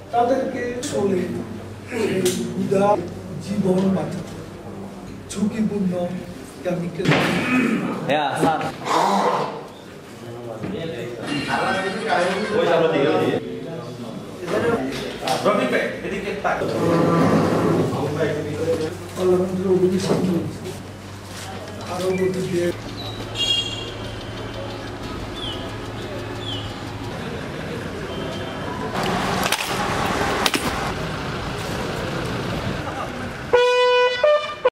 তাদেরকে চলে উদার জীবন বাঁচা ঝুঁকিপূর্ণ কেমিক্যাল আরো বলতে